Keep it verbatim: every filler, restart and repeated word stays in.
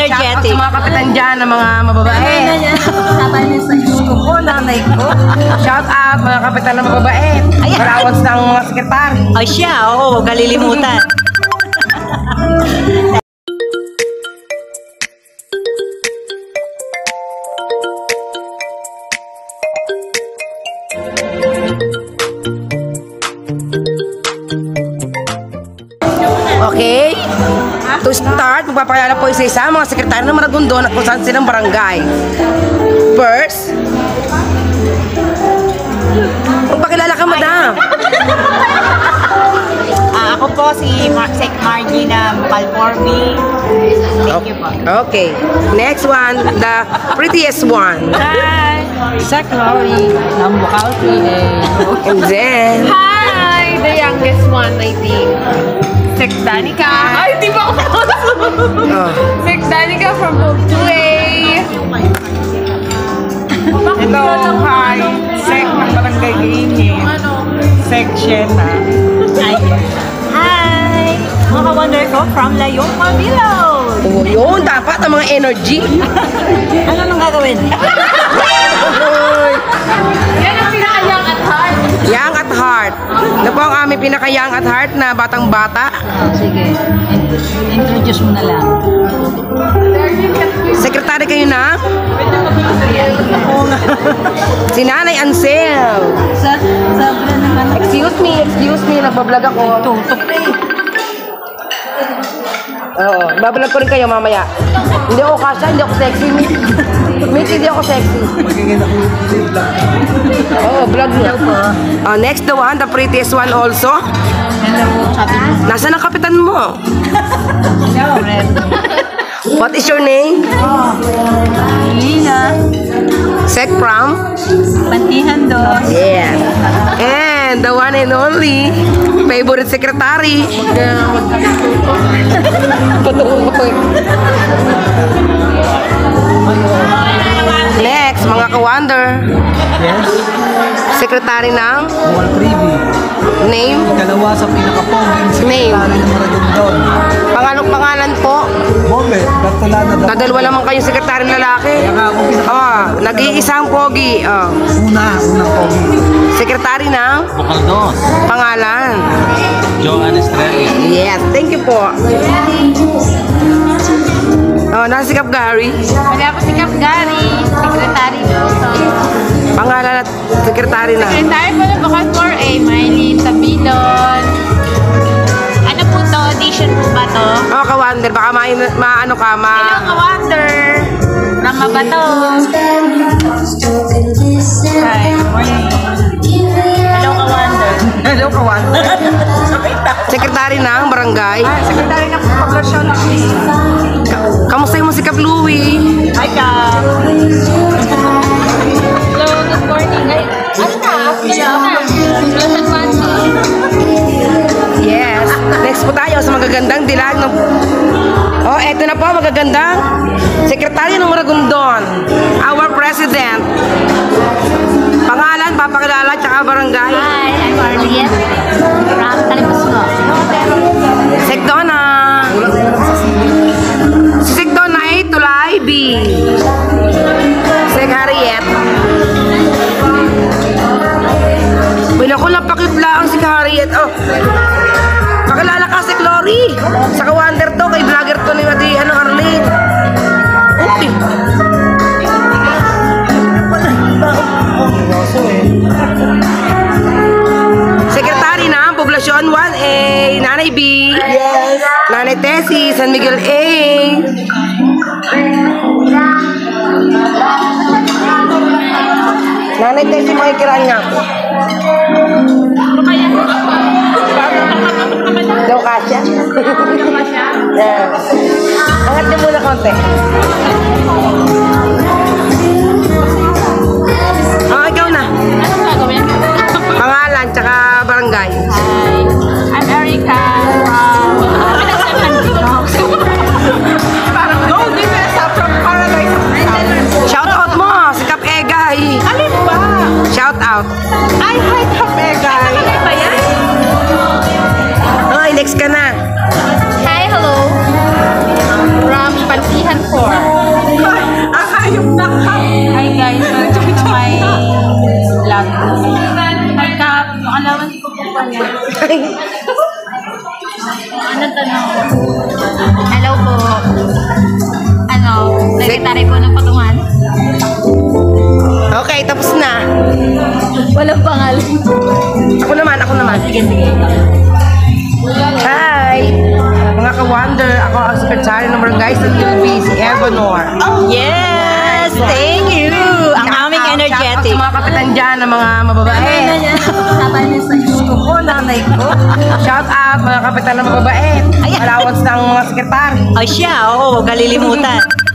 energetic. Sa mga kapitan dyan, ng mga mababae. Ko, nanay ko. Shout out, mga kapitan ng mababae. Marawats ng mga sekretary. Ay siya, oo, huwag kalilimutan. Okay? To start, magpapakilala po isa-isa mga sekretary ng Maragondon at kung saan silang barangay. First, magpakilala ka, madam. Ah, ako po si Mar Sec Margie ng Palporbi. Thank you po. Okay. Next one, the prettiest one. Hi! Sec Lori ng Bukawi. And then, Hi! The youngest one, I think. Sec Danica. Ay, di ba ako? oh, Sec Danica from Book two A. Hello, hi. Sec ng Barangay Giingin. Sec Shena. Hi! Hi! Mga wonder ko from Layong Mabilog. oh, yun, dapat ang mga energy. Ano nang gagawin? Yan ang pinaka-young at heart. Young at heart. Ito po ang aming pinaka-young at heart na batang-bata. Oh, sige. Introduce mo na lang. Sekretary kayo na? Si Nanay Ansel. Sa, sobra naman. Excuse me, excuse me, nagbablog ako. Tutok na eh. Oo, bablog ko rin kayo mamaya. Hindi ako kasha, hindi ako sexy. Mitch, hindi ako sexy. Oo, vlog niya. Uh, next the one, the prettiest one also. Hello, sabi mo. Nasaan ang kapitan mo? Hello, Red. What is your name? Lina. Sec Pram? Pantihan do. Yeah. And the one and only favorite secretary. Next, mga ka-wonder. Yes. Secretary ng Buwal Privi. name? Ikalawa sa pinakaponging sekretary ng Maragondon. Pangalong pangalan po? Bobe, Bertolana da. Dadalwa naman kayong sekretary lalaki. Kaya nga ako pinaka... Oh, nag-iisang pogi. Oh. Una, unang pogi. Sekretary ng Bukaldos, pangalan. Joan Estrella. Yes, thank you po. Oh, nasa si Kap Gary. Wala po si Kap Gary. Secretary do. So, Pangalan at sekretary na. secretary po ng Bukal four A. Maylene Tabilon. Ano po to? Audition po ba to? Oh, ka-wonder. Baka ma, ma ano ka, ma... Hello, ka-wonder. From Mabato. Hi, morning. Hello, ka-wonder. Hello, kawan. Sekretary ng barangay. Sekretary ng poblasyon. Ka kamusta mo si Kap Louie? Hi, ka. Hello, good morning. Ay, ano na? Afternoon na. Plus advance. Yes. Next po tayo sa magagandang dilag ng... Oh, eto na po, magagandang sekretary ng Maragondon. Our president. Pangalan, papakilala, tsaka barangay. Hi, I'm Arlene. From Talipasno. Sec Donna. Si Sec Donna A, Tulay B. Sec Harriet. Wala ko lang pakitla ang si Harriet. Oh. Pakilala ka si Glory. Sa ka-wonder to, kay vlogger to ni Madi, ano, Arlene. Okay. Sekretary ng Poblasyon one A, Nanay B. Yes. Nanay Tessie, San Miguel A. Nanay Tessie, makikiraan nga po. Daw kasya? Yeah. Angat niyo muna konti. Oh, ikaw na. Anong gagawin? Pangalan, tsaka barangay. Hi, I'm Erica from... Parang go, di ba sa from Paradise. Shout out mo, si Kap Egay. Alin ba? Shout out. Ay, hi, Kapegay. ba yan? Ay, next ka na. Hi, hello. From Pantihan po. Anong tanong? Hello po. Ano? Secretary po ng patungan? Okay, tapos na. Walang pangalan. Ako naman, ako naman. Sige, sige. Hi! Mga ka-wonder, ako ang sekretary ng barangay sa U B, si Evanor. Yes! Thank you! Ang aming energetic. Shout out sa mga kapitan dyan, ng mga mababae. Gusto ko, nanay ko. Shout out mga kapitan ng mababae. Allowance ng mga sekretary. Ay siya, oo, kalilimutan.